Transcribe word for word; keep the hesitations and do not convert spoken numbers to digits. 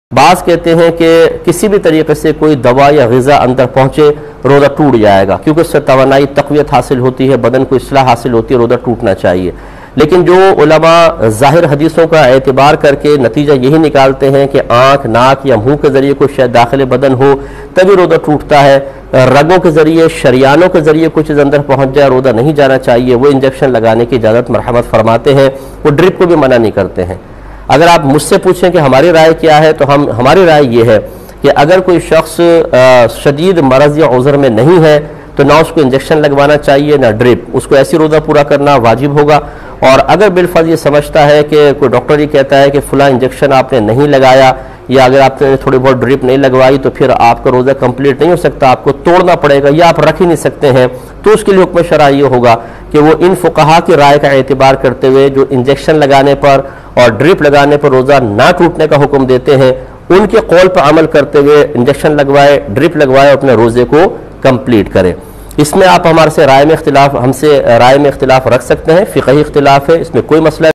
بعض کہتے ہیں کہ کسی بھی طریقے سے کوئی دوا یا غذا اندر پہنچے روزہ ٹوٹ جائے گا، کیونکہ اس سے توانائی تقویت حاصل ہوتی ہے، بدن کو اصلاح حاصل ہوتی ہے، روزہ ٹوٹنا چاہیے۔ لیکن جو علماء ظاہر حدیثوں کا اعتبار کر کے نتیجہ یہی نکالتے ہیں کہ آنکھ، ناک یا منہ کے ذریعے کوئی شاید داخل بدن ہو تبھی روزہ ٹوٹتا ہے، رگوں کے ذریعے، شریانوں کے ذریعے کوئی چیز اندر پہنچ جائے روزہ نہیں جانا چاہیے، وہ انجیکشن لگانے کی اجازت مرحمت فرماتے ہیں، وہ ڈرپ کو بھی منع نہیں کرتے ہیں۔ اگر آپ مجھ سے پوچھیں کہ ہماری رائے کیا ہے تو ہم ہماری رائے یہ ہے کہ اگر کوئی شخص شدید مرض یا عذر میں نہیں ہے تو نہ اس کو انجیکشن لگوانا چاہیے نہ ڈرپ، اس کو ایسی روزہ پورا کرنا واجب ہوگا۔ اور اگر بالفرض یہ سمجھتا ہے کہ کوئی ڈاکٹر یہ کہتا ہے کہ فلاں انجیکشن آپ نے نہیں لگایا یا اگر آپ نے تھوڑی بہت ڈرپ نہیں لگوائی تو پھر آپ کا روزہ کمپلیٹ نہیں ہو سکتا، آپ کو توڑنا پڑے گا یا آپ رکھ ہی نہیں سکتے ہیں، تو اس کے لیے حکم شرعی یہ ہوگا کہ وہ ان فقہا کی رائے کا اعتبار کرتے ہوئے جو انجیکشن لگانے پر اور ڈرپ لگانے پر روزہ نہ ٹوٹنے کا حکم دیتے ہیں ان کے قول پر عمل کرتے ہوئے انجیکشن لگوائے، ڈرپ لگوائے، اپنے روزے کو کمپلیٹ کرے۔ اس میں آپ ہمارے سے رائے میں اختلاف ہم سے رائے میں اختلاف رکھ سکتے ہیں، فقہی اختلاف ہے، اس میں کوئی مسئلہ